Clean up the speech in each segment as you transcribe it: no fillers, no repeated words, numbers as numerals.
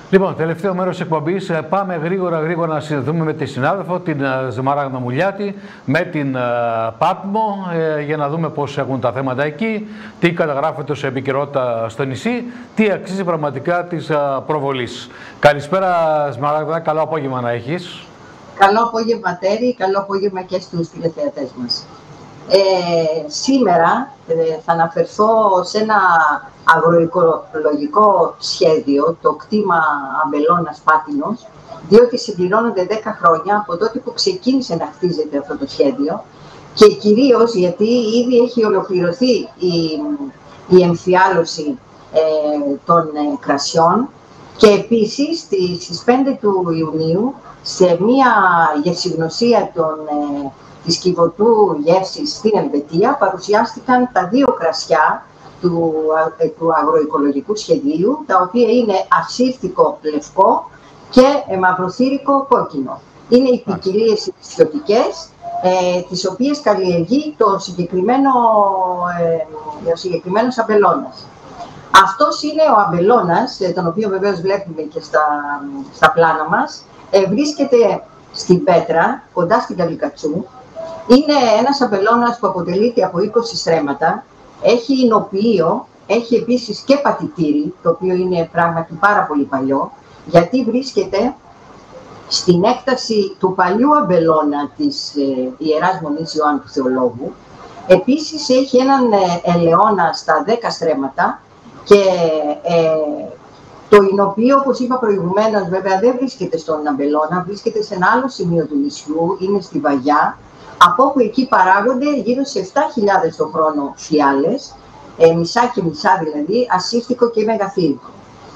Λοιπόν, τελευταίο μέρος της εκπομπής. Πάμε γρήγορα να συνδεθούμε με τη συνάδελφο, την Σμαράγδα Μουλιάτη, με την Πάτμο, για να δούμε πώς έχουν τα θέματα εκεί, τι καταγράφεται σε επικαιρότητα στο νησί, τι αξίζει πραγματικά της προβολής. Καλησπέρα Σμαράγδα, καλό απόγευμα να έχεις. Καλό απόγευμα Τέρη, καλό απόγευμα και στους τηλεθεατές μας. Σήμερα θα αναφερθώ σε ένα αγροοικολογικό σχέδιο, το κτήμα Αμπελώνας Πάτινος, διότι συμπληρώνονται 10 χρόνια από τότε που ξεκίνησε να χτίζεται αυτό το σχέδιο και κυρίως γιατί ήδη έχει ολοκληρωθεί η εμφιάλωση των κρασιών και επίσης στις 5 του Ιουνίου σε μια γευσηγνωσία της Κιβωτού Γεύσης στην Ελβετία παρουσιάστηκαν τα 2 κρασιά του αγροοικολογικού σχεδίου, τα οποία είναι ασύρτικο λευκό και μαυροθύρικο κόκκινο. Είναι οι ποικιλίες ιστιωτικές, τις οποίες καλλιεργεί το συγκεκριμένος αμπελώνας. Αυτός είναι ο αμπελώνας, τον οποίο βεβαίως βλέπουμε και στα πλάνα μας. Βρίσκεται στην Πέτρα, κοντά στην Καλικατσού. Είναι ένας αμπελώνας που αποτελείται από 20 στρέμματα. Έχει εινοποιείο, έχει επίσης και πατητήρι, το οποίο είναι πράγματι πάρα πολύ παλιό, γιατί βρίσκεται στην έκταση του παλιού αμπελώνα της Ιεράς Μονής Ιωάννου του Θεολόγου. Επίσης έχει έναν ελαιώνα στα 10 στρέμματα και το εινοποιείο, όπως είπα προηγουμένως, βέβαια δεν βρίσκεται στον αμπελώνα, βρίσκεται σε ένα άλλο σημείο του νησιού, είναι στη Βαγιά, από όπου εκεί παράγονται γύρω σε 7.000 το χρόνο φιάλες, μισά και μισά δηλαδή, ασύρτικο και μεγαθύρικο.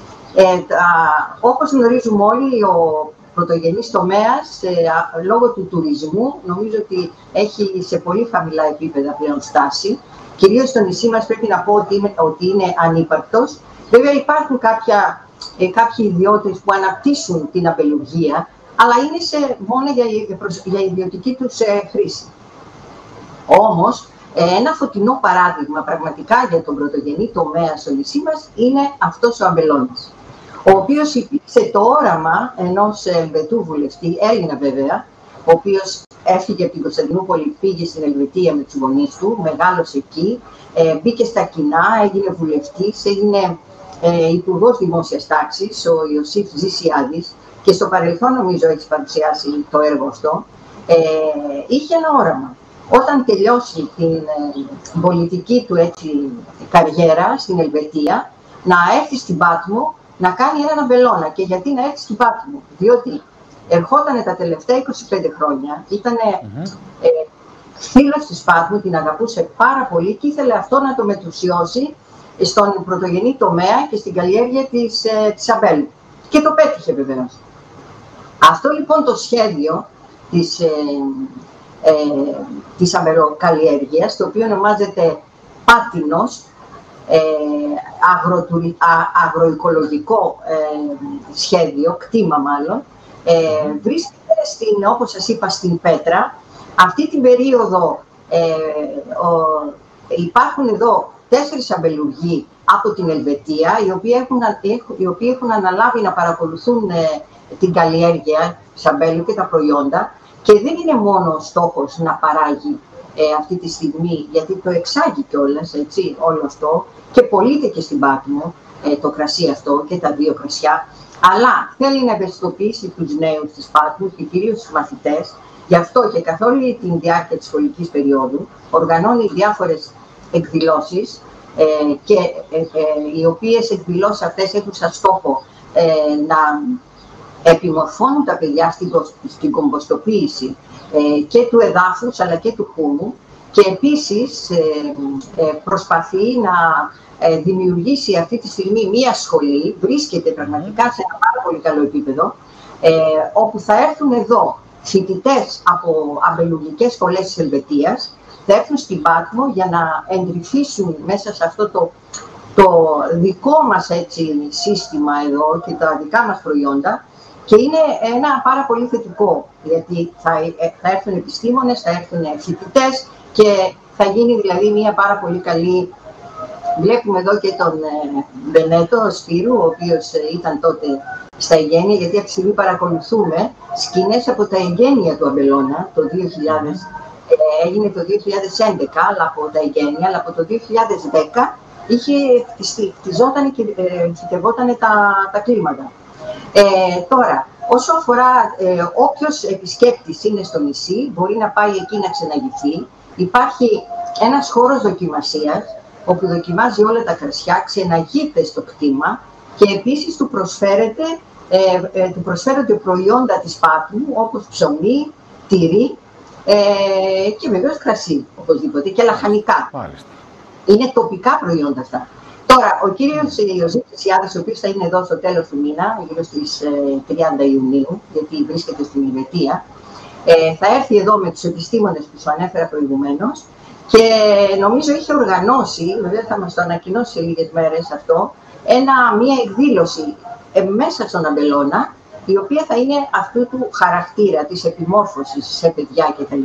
Όπως γνωρίζουμε όλοι, ο πρωτογενής τομέας, λόγω του τουρισμού, νομίζω ότι έχει σε πολύ χαμηλά επίπεδα πλέον στάση. Κυρίως στο νησί μας πρέπει να πω ότι είναι ανύπαρκτος. Βέβαια υπάρχουν κάποιοι ιδιώτες που αναπτύσσουν την αμπελουργία, αλλά είναι μόνο για ιδιωτική τους χρήση. Όμως, ένα φωτεινό παράδειγμα πραγματικά για τον πρωτογενή τομέα στο νησί μας είναι αυτός ο αμπελώνας, ο οποίος υπήρξε το όραμα ενός Ελβετού βουλευτή, Έλληνα βέβαια, ο οποίος έφυγε από την Κωνσταντινούπολη, πήγε στην Ελβετία με τους γονείς του, μεγάλωσε εκεί, μπήκε στα κοινά, έγινε βουλευτής, έγινε υπουργός δημόσιας τάξης, ο Ιωσήφ Ζησιάδης, και στο παρελθόν νομίζω έχει παρουσιάσει το έργο αυτό. Είχε ένα όραμα. Όταν τελειώσει την πολιτική του καριέρα στην Ελβετία, να έρθει στην Πάτμο να κάνει έναν αμπελώνα. Και γιατί να έρθει στην Πάτμο? Διότι ερχόταν τα τελευταία 25 χρόνια, ήταν φίλος της Πάτμου, την αγαπούσε πάρα πολύ και ήθελε αυτό να το μετουσιώσει στον πρωτογενή τομέα και στην καλλιέργεια της αμπέλου. Και το πέτυχε βεβαίως. Αυτό λοιπόν το σχέδιο της αμπελοκαλλιέργειας, το οποίο ονομάζεται Πάτινος, αγροοικολογικό σχέδιο, κτήμα μάλλον, βρίσκεται όπως σας είπα στην Πέτρα. Αυτή την περίοδο υπάρχουν εδώ 4 αμπελουργοί από την Ελβετία, οι οποίοι έχουν αναλάβει να παρακολουθούν την καλλιέργεια της αμπέλου και τα προϊόντα, και δεν είναι μόνο στόχος να παράγει αυτή τη στιγμή, γιατί το εξάγει κιόλας, έτσι, όλο αυτό, και πωλείται και στην Πάτμο το κρασί αυτό και τα 2 κρασιά, αλλά θέλει να ευαισθητοποιήσει τους νέους της Πάτμου και κυρίως τους μαθητές. Γι' αυτό και καθ' όλη τη διάρκεια της σχολικής περίοδου οργανώνει διάφορες εκδηλώσεις, και οι οποίες εκδηλώσεις αυτές έχουν σαν στόχο να επιμορφώνουν τα παιδιά στην κομποστοποίηση και του εδάφους αλλά και του χούμου, και επίσης προσπαθεί να δημιουργήσει αυτή τη στιγμή μία σχολή, βρίσκεται πραγματικά σε ένα πάρα πολύ καλό επίπεδο, όπου θα έρθουν εδώ φοιτητές από αμπελουργικές σχολές της Ελβετίας, θα έρθουν στην Πάτμο για να εντρυφήσουν μέσα σε αυτό το δικό μας σύστημα εδώ και τα δικά μας προϊόντα, και είναι ένα πάρα πολύ θετικό, γιατί θα έρθουν επιστήμονες, θα έρθουν φοιτητές και θα γίνει δηλαδή μια πάρα πολύ καλή. Βλέπουμε εδώ και τον Μπενέτο Σπύρου, ο οποίος ήταν τότε στα εγγένεια, γιατί αυτή τη στιγμή παρακολουθούμε σκηνές από τα εγγένεια του Αμπελώνα το 2000. Έγινε το 2011 αλλά από τα εγγένεια, αλλά από το 2010 χτιζόταν και φυτευόταν τα κλίματα. Τώρα, όσο αφορά όποιος επισκέπτης είναι στο νησί, μπορεί να πάει εκεί να ξεναγηθεί. Υπάρχει ένας χώρος δοκιμασίας, όπου δοκιμάζει όλα τα κρασιά, ξεναγείται στο κτήμα και επίσης του προσφέρονται προϊόντα της Πάτμου, όπως ψωμί, τυρί και βεβαίως κρασί, οπωσδήποτε, και λαχανικά. Μάλιστα. Είναι τοπικά προϊόντα αυτά. Τώρα, ο κύριος Ιωζήτης Ιάδης, ο οποίος θα είναι εδώ στο τέλος του μήνα, γύρω στις 30 Ιουνίου, γιατί βρίσκεται στην Ελβετία, θα έρθει εδώ με τους επιστήμονες που σου ανέφερα προηγουμένως και νομίζω είχε οργανώσει, βέβαια θα μας το ανακοινώσει σε λίγες μέρες αυτό, μία εκδήλωση μέσα στον Αμπελώνα, η οποία θα είναι αυτού του χαρακτήρα, της επιμόρφωσης σε παιδιά κτλ.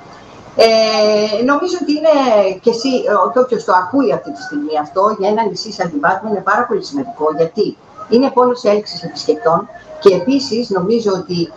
Νομίζω ότι είναι και εσύ, όποιος το ακούει αυτή τη στιγμή αυτό, για ένα νησί σαν την Πάτμο είναι πάρα πολύ σημαντικό, γιατί είναι πόλος έλξης επισκεπτών και επίσης νομίζω ότι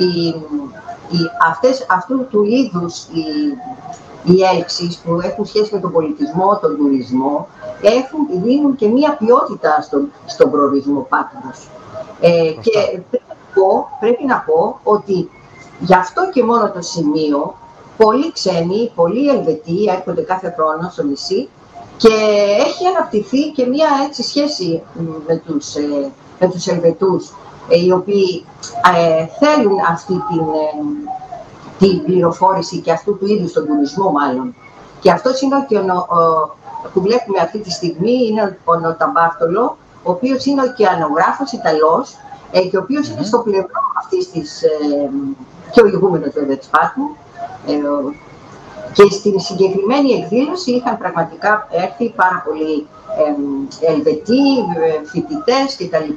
αυτού του είδους οι έλξεις που έχουν σχέση με τον πολιτισμό, τον τουρισμό, δίνουν και μία ποιότητα στον προορισμό Πάτμος. Και πρέπει να πω ότι γι' αυτό και μόνο το σημείο πολλοί ξένοι, πολλοί Ελβετοί έρχονται κάθε χρόνο στο νησί και έχει αναπτυχθεί και μία έτσι σχέση με τους Ελβετούς, οι οποίοι θέλουν αυτή την πληροφόρηση και αυτού του είδους τον τουρισμό μάλλον. Και αυτός είναι και που βλέπουμε αυτή τη στιγμή, είναι ο Νοταμπάρτολο, ο οποίος είναι ο ωκεανογράφος Ιταλός και ο οποίος είναι στο πλευρό αυτής της και ο ηγούμενος βέβαια της Πάτμου. Και στην συγκεκριμένη εκδήλωση είχαν πραγματικά έρθει πάρα πολλοί Ελβετοί, φοιτητές κτλ.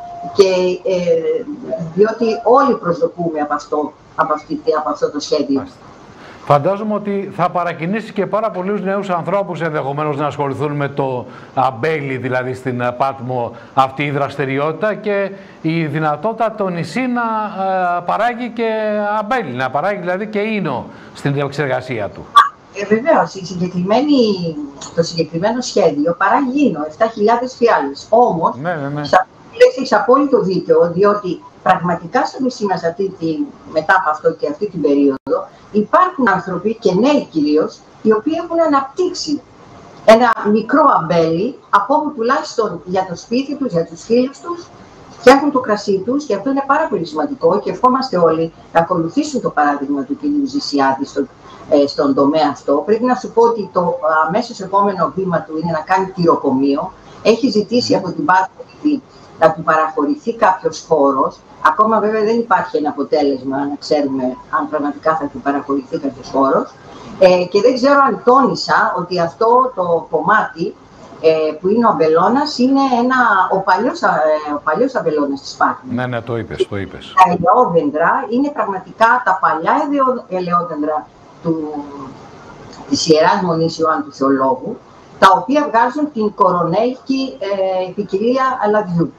Διότι όλοι προσδοκούμε από αυτό το σχέδιο. Φαντάζομαι ότι θα παρακινήσει και πάρα πολλούς νέους ανθρώπους ενδεχομένως να ασχοληθούν με το αμπέλι, δηλαδή στην Πάτμο, αυτή η δραστηριότητα και η δυνατότητα το νησί να παράγει και αμπέλι, να παράγει δηλαδή και ίνο στην επεξεργασία του. Βεβαίως, το συγκεκριμένο σχέδιο παράγει ίνο, 7.000 φιάλες. Όμως, έχεις απόλυτο δίκιο, διότι πραγματικά στο νησί μας μετά από αυτό και αυτή την περίοδο υπάρχουν άνθρωποι και νέοι κυρίως, οι οποίοι έχουν αναπτύξει ένα μικρό αμπέλι από όπου τουλάχιστον για το σπίτι τους, για τους φίλους τους, φτιάχνουν το κρασί τους και αυτό είναι πάρα πολύ σημαντικό και ευχόμαστε όλοι να ακολουθήσουν το παράδειγμα του κ. Ζησιάδη στον τομέα αυτό. Πρέπει να σου πω ότι το αμέσως επόμενο βήμα του είναι να κάνει τυροκομείο. Έχει ζητήσει από την Πάτμο να του παραχωρηθεί κάποιος χώρος. Ακόμα βέβαια δεν υπάρχει ένα αποτέλεσμα να ξέρουμε αν πραγματικά θα του παραχωρηθεί κάποιος χώρος. Και δεν ξέρω αν τόνισα ότι αυτό το κομμάτι που είναι ο αμπελώνας είναι ο παλιός αμπελώνας της Πάτμου. Ναι, το είπες. Τα ελαιόδεντρα είναι πραγματικά τα παλιά ελαιόδεντρα της Ιεράς Μονής Ιωάννου του Θεολόγου, τα οποία βγάζουν την κορονέλικη ποικιλία λαδιού.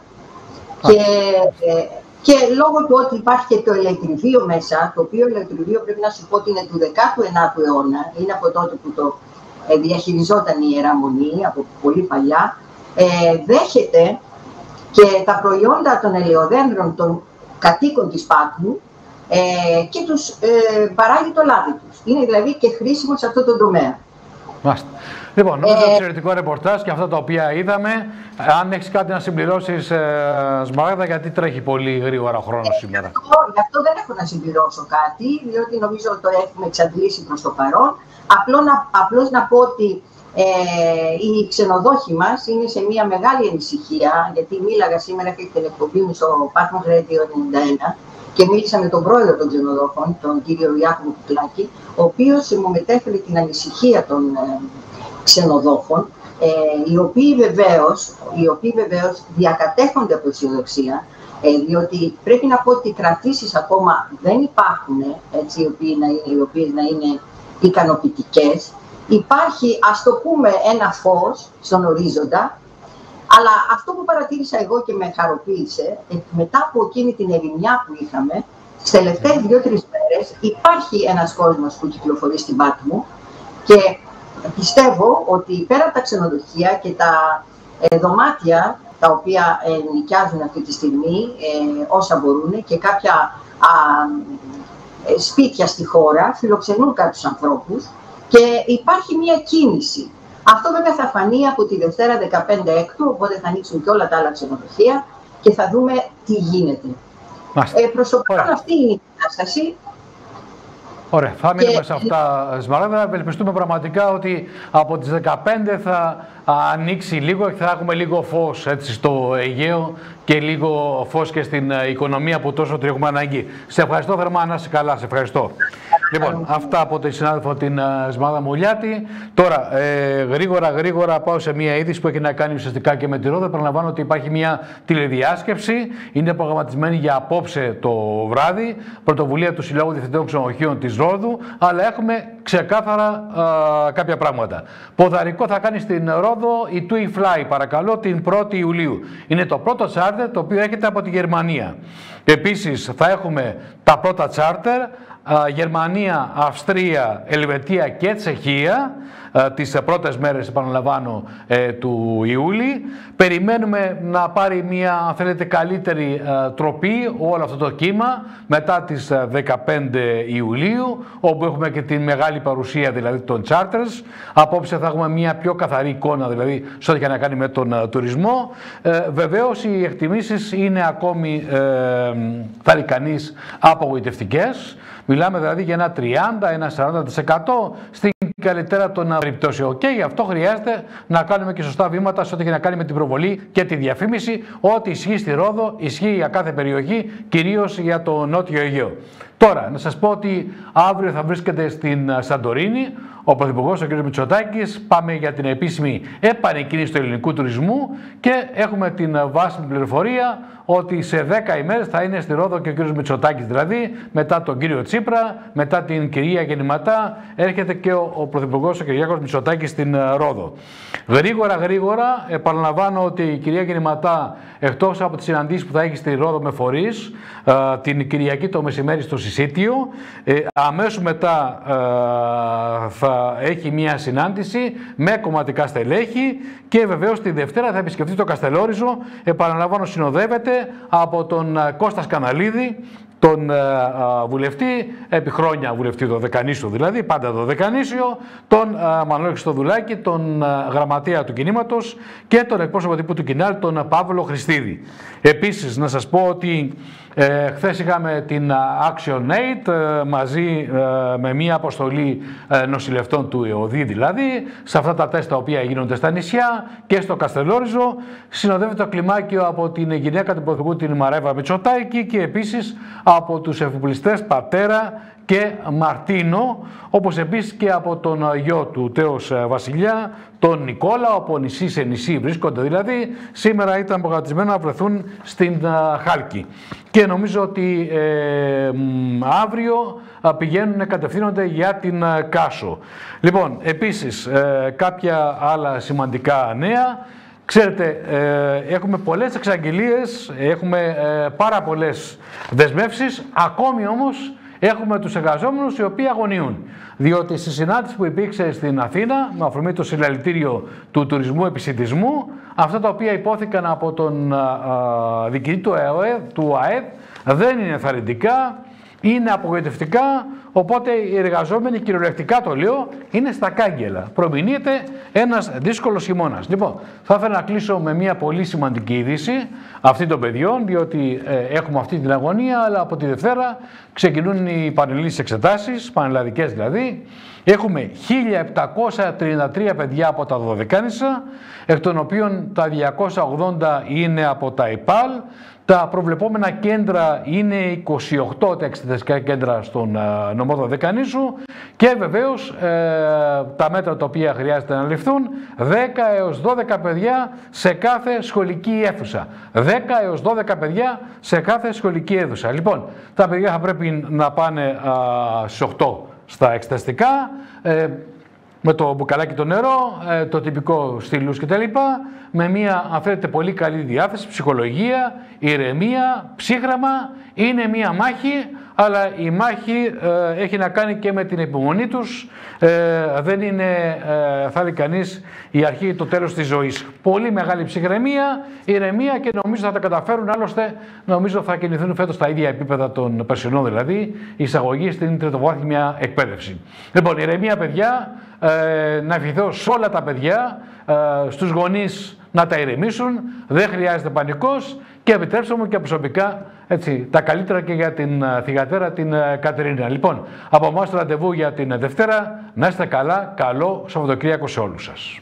Και λόγω του ότι υπάρχει και το ελεκτριβείο μέσα, το οποίο ελεκτριβείο πρέπει να σου πω ότι είναι του 19ου αιώνα, είναι από τότε που το διαχειριζόταν η Ιερά Μονή, από πολύ παλιά, δέχεται και τα προϊόντα των ελαιοδέντρων των κατοίκων της Πάτμου και τους παράγει το λάδι τους. Είναι δηλαδή και χρήσιμο σε αυτό το τομέα. Μάλιστα. Λοιπόν, νομίζω εξαιρετικό ρεπορτάζ και αυτά τα οποία είδαμε. Αν έχεις κάτι να συμπληρώσεις, Σμαράγδα, γιατί τρέχει πολύ γρήγορα ο χρόνος σήμερα. Γι' αυτό δεν έχω να συμπληρώσω κάτι, διότι νομίζω ότι το έχουμε εξαντλήσει προς το παρόν. Απλώς να πω ότι οι ξενοδόχοι μας είναι σε μια μεγάλη ανησυχία, γιατί μίλαγα σήμερα και την εκπομπή μου στο Patmos Radio 91 και μίλησα με τον πρόεδρο των ξενοδόχων, τον κύριο Ιάκωβο Κουκλάκη, ο οποίος μου μετέφερε την ανησυχία των ξενοδόχων, οι οποίοι βεβαίως διακατέχονται από αισιοδοξία, διότι πρέπει να πω ότι οι κρατήσεις ακόμα δεν υπάρχουν, έτσι, οι οποίες να είναι ικανοποιητικές. Υπάρχει, ας το πούμε, ένα φως στον ορίζοντα, Αλλά αυτό που παρατήρησα εγώ και με χαροποίησε, μετά από εκείνη την ερημιά που είχαμε, τις τελευταίες 2-3 μέρες υπάρχει ένας κόσμος που κυκλοφορεί στην Πάτμο και πιστεύω ότι πέρα από τα ξενοδοχεία και τα δωμάτια τα οποία νοικιάζουν αυτή τη στιγμή όσα μπορούν και κάποια σπίτια στη χώρα φιλοξενούν κάποιους ανθρώπους και υπάρχει μια κίνηση. Αυτό βέβαια θα φανεί από τη Δευτέρα 15 Έκτου, οπότε θα ανοίξουν και όλα τα άλλα ξενοδοχεία και θα δούμε τι γίνεται. Προσωπικά αυτή είναι η κατάσταση. Ωραία, θα μείνουμε σε αυτά, Σμαράγδα. Ευελπιστούμε πραγματικά ότι από τις 15 θα ανοίξει λίγο και θα έχουμε λίγο φως έτσι, στο Αιγαίο και λίγο φως και στην οικονομία που τόσο την έχουμε ανάγκη. Σε ευχαριστώ θερμά, να είσαι καλά, σε ευχαριστώ. Λοιπόν, αυτά από τη συνάδελφο την Σμαράγδα Μουλιάτη. Τώρα, γρήγορα πάω σε μια είδηση που έχει να κάνει ουσιαστικά και με τη Ρόδο. Επαναλαμβάνω ότι υπάρχει μια τηλεδιάσκεψη, είναι προγραμματισμένη για απόψε το βράδυ, πρωτοβουλία του Συλλόγου Διευθυντών Ξενοδοχείων της Ρόδου, αλλά έχουμε ξεκάθαρα κάποια πράγματα. Ποδαρικό θα κάνει στην Ρόδο η TUI Fly, παρακαλώ, την 1η Ιουλίου. Είναι το πρώτο τσάρτερ το οποίο έρχεται από τη Γερμανία. Επίσης θα έχουμε τα πρώτα τσάρτερ Γερμανία, Αυστρία, Ελβετία και Τσεχία τις πρώτες μέρες, επαναλαμβάνω, του Ιούλη. Περιμένουμε να πάρει μια, αν θέλετε, καλύτερη τροπή όλο αυτό το κύμα μετά τις 15 Ιουλίου, όπου έχουμε και τη μεγάλη παρουσία δηλαδή των charters. Απόψε θα έχουμε μια πιο καθαρή εικόνα, δηλαδή σε ό,τι έχει να κάνει με τον τουρισμό. Βεβαίως οι εκτιμήσεις είναι ακόμη, θα λέει κανείς, απογοητευτικές. Μιλάμε δηλαδή για ένα 30-40% στην καλύτερα των περιπτώσεων. Και γι' αυτό χρειάζεται να κάνουμε και σωστά βήματα σε ό,τι έχει να κάνει με την προβολή και τη διαφήμιση. Ό,τι ισχύει στη Ρόδο, ισχύει για κάθε περιοχή, κυρίως για το Νότιο Αιγαίο. Τώρα, να σας πω ότι αύριο θα βρίσκεται στην Σαντορίνη ο Πρωθυπουργός, ο κ. Μητσοτάκης. Πάμε για την επίσημη επανεκκίνηση του ελληνικού τουρισμού και έχουμε την βάσιμη πληροφορία ότι σε 10 ημέρες θα είναι στη Ρόδο και ο κ. Μητσοτάκης, δηλαδή μετά τον κύριο Τσίπρα, μετά την κυρία Γεννηματά, έρχεται και ο Πρωθυπουργός, ο κ. Μητσοτάκης, στην Ρόδο. Γρήγορα, επαναλαμβάνω ότι η κυρία Γεννηματά, εκτός από τις συναντήσεις που θα έχει στη Ρόδο με φορείς, την Κυριακή το μεσημέρι στο Συσίτιο, αμέσως μετά θα έχει μια συνάντηση με κομματικά στελέχη και βεβαίως τη Δευτέρα θα επισκεφτεί το Καστελόριζο. Επαναλαμβάνω, συνοδεύεται από τον Κώστα Σκαναλίδη, τον βουλευτή, επί χρόνια βουλευτή του Δεκανήσιου, δηλαδή πάντα το Δεκανήσιο, τον Μανώλη Χριστοδουλάκη, τον γραμματέα του κινήματος και τον εκπρόσωπο τύπου του Κινάλ, τον Παύλο Χριστίδη. Επίσης, να σας πω ότι χθες είχαμε την ActionAid μαζί με μια αποστολή νοσηλευτών του ΕΟΔΗ, δηλαδή σε αυτά τα τεστ τα οποία γίνονται στα νησιά και στο Καστελόριζο. Συνοδεύεται το κλιμάκιο από την γυναίκα του Πρωθυπουργού, την Μαρέβα Μητσοτάκη, και επίσης από τους εφοπλιστές Πατέρα και Μαρτίνο, όπως επίσης και από τον γιο του τέος Βασιλιά, τον Νικόλα, όπου νησί σε νησί βρίσκονται δηλαδή. Σήμερα ήταν προγραμματισμένο να βρεθούν στην Χάλκη. Και νομίζω ότι αύριο κατευθύνονται για την Κάσο. Λοιπόν, επίσης κάποια άλλα σημαντικά νέα. Ξέρετε, έχουμε πολλές εξαγγελίες, έχουμε πάρα πολλές δεσμεύσεις, ακόμη όμως έχουμε τους εργαζόμενους οι οποίοι αγωνιούν. Διότι στη συνάντηση που υπήρξε στην Αθήνα, με αφορμή το συλλαλητήριο του τουρισμού επισιτισμού, αυτά τα οποία υπόθηκαν από τον διοικητή του ΑΕΔ δεν είναι ενθαρρυντικά, είναι απογοητευτικά, οπότε οι εργαζόμενοι, κυριολεκτικά το λέω, είναι στα κάγκελα. Προμηνύεται ένας δύσκολος χειμώνας. Λοιπόν, θα ήθελα να κλείσω με μια πολύ σημαντική είδηση αυτή των παιδιών, διότι έχουμε αυτή την αγωνία, αλλά από τη Δευτέρα ξεκινούν οι πανελλήνιες εξετάσεις, πανελλαδικές δηλαδή. Έχουμε 1.733 παιδιά από τα Δωδεκάνησα, εκ των οποίων τα 280 είναι από τα ΕΠΑΛ. Τα προβλεπόμενα κέντρα είναι 28 τα εξεταστικά κέντρα στον νομό Δωδεκανήσου και βεβαίως τα μέτρα τα οποία χρειάζεται να ληφθούν, 10 έως 12 παιδιά σε κάθε σχολική αίθουσα. 10 έως 12 παιδιά σε κάθε σχολική αίθουσα. Λοιπόν, τα παιδιά θα πρέπει να πάνε στις 8 στα εξεταστικά. με το μπουκαλάκι το νερό, το τυπικό στυλούς κτλ. Με μια, αν θέλετε, πολύ καλή διάθεση, ψυχολογία, ηρεμία, ψύχραμα. Είναι μια μάχη, αλλά η μάχη έχει να κάνει και με την υπομονή τους. Δεν είναι, θα λέει κανείς, η αρχή ή το τέλος της ζωής. Πολύ μεγάλη ψυχραιμία, ηρεμία και νομίζω θα τα καταφέρουν. Άλλωστε, νομίζω θα κινηθούν φέτος στα ίδια επίπεδα των περσινών, δηλαδή η εισαγωγή στην τριτοβάθμια εκπαίδευση. Λοιπόν, ηρεμία, παιδιά, να ευχηθώ σε όλα τα παιδιά, στους γονείς να τα ηρεμήσουν, δεν χρειάζεται πανικός και επιτρέψτε μου και προσωπικά έτσι, τα καλύτερα και για την θυγατέρα την Κατερίνα. Λοιπόν, από εμάς το ραντεβού για την Δευτέρα, να είστε καλά, καλό Σαββατοκύριακο σε όλους σας.